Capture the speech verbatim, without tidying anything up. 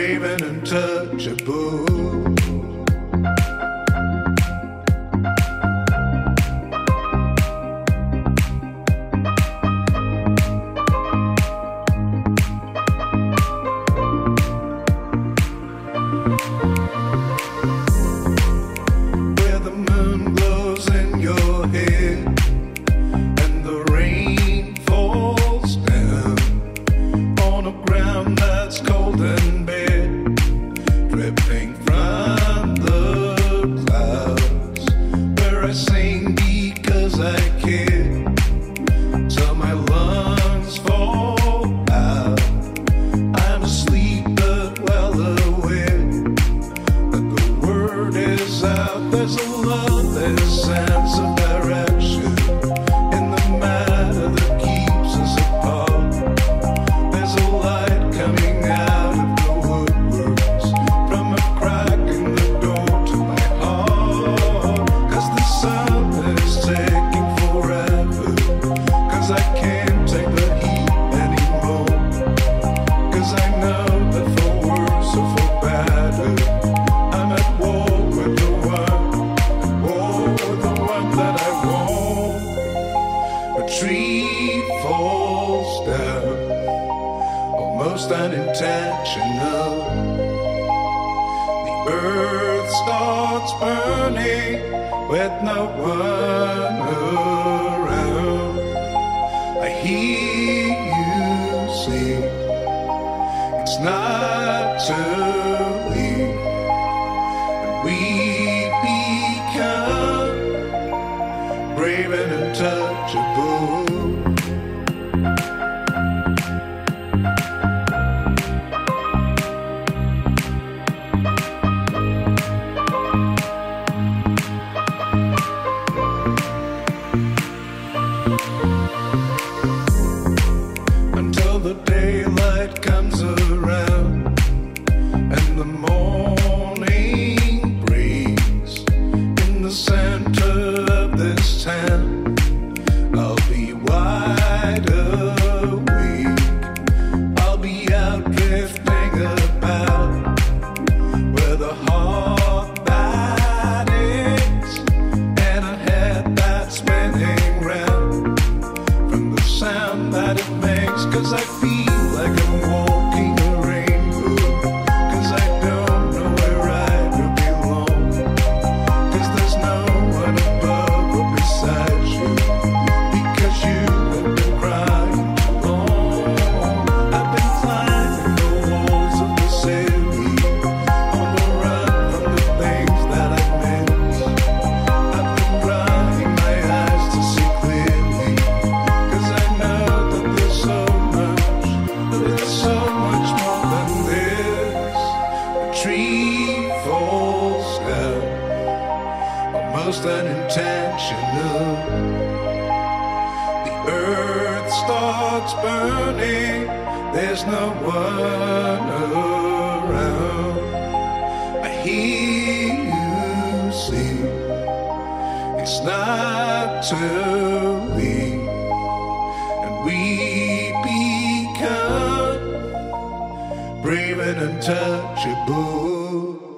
brave and untouchable. Where the moon glows in your head and the rain falls down on a ground that's cold and bare, dripping from the clouds, where I sing because I care till my lungs fall out. I'm asleep but well aware that the word is out. There's a loveless sense of direction in the matter that keeps us apart. There's a light coming out of the woodworks from a crack in the door to my heart. Cause the sun is taking forever, cause I can't take the heat anymore. Cause I know that for worse or for better, I'm at war with the one, war with the one that I want. A tree falls down, almost unintentional. The earth starts burning with no one around. I hear you sing, it's not too late, and we become brave and untouchable. Until the daylight comes around and the morning breaks in the center of this town, I'll be wide awake. I'll be out drifting about where the heart that is and a head that's spinning round from the sound that it makes. Cause I feel like I'm walking a rainbow, cause I don't know where I do belong. Cause there's no one above or beside you, because you have been crying too long. I've been climbing the walls of the city, on the run from the things that I miss. I've been drying my eyes to see clearly, cause I know that there's so much, there's so much more than this. A tree falls down, almost unintentional. The earth starts burning, there's no one around. I hear you sing, it's not too late, and we become brave and untouchable.